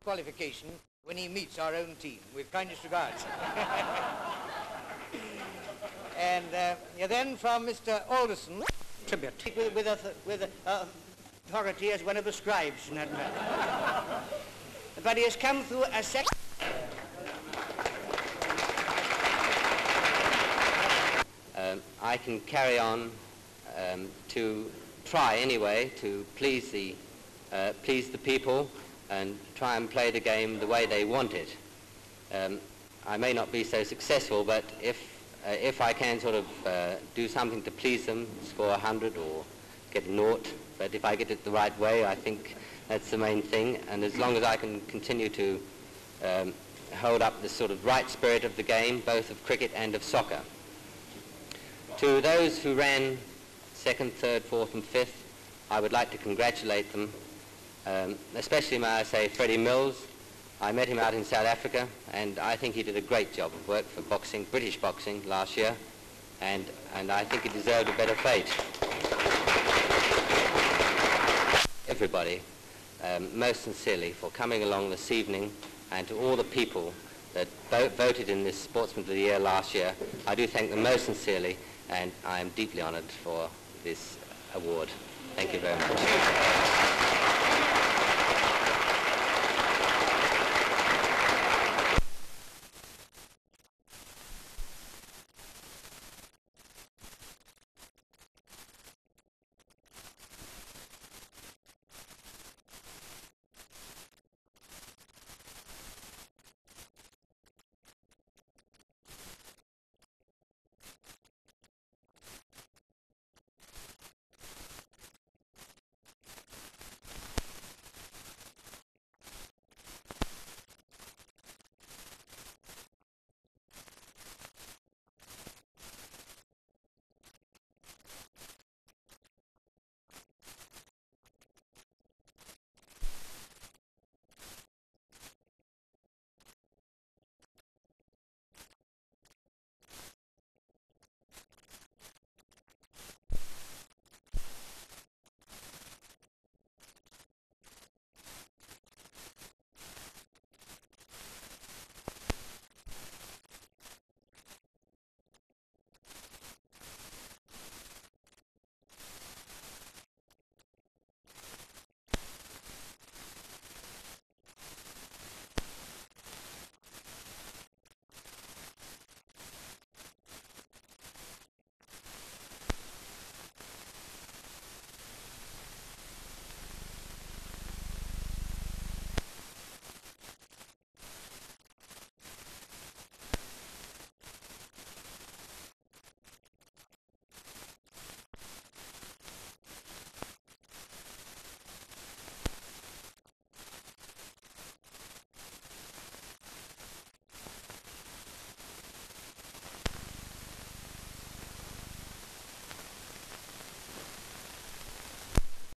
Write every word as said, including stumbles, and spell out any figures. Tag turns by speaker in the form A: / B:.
A: qualification when he meets our own team. With kindest regards. And uh, yeah, then from Mister Alderson, tribute.
B: With, with, a, with a, uh, authority as one of the scribes, not but he has come through a second.
C: Um, I can carry on um, to try anyway to please the, uh, please the people and try and play the game the way they want it. Um, I may not be so successful, but if, uh, if I can sort of uh, do something to please them, score a hundred or get a naught, but if I get it the right way, I think that's the main thing. And as long as I can continue to um, hold up the sort of right spirit of the game, both of cricket and of soccer. To those who ran second, third, fourth and fifth, I would like to congratulate them, um, especially, may I say, Freddie Mills. I met him out in South Africa, and I think he did a great job of work for boxing, British boxing, last year, and, and I think he deserved a better fate. Everybody, um, most sincerely, for coming along this evening, and to all the people that vo voted in this Sportsman of the Year last year, I do thank them most sincerely, and I am deeply honoured for this award. Thank you very much.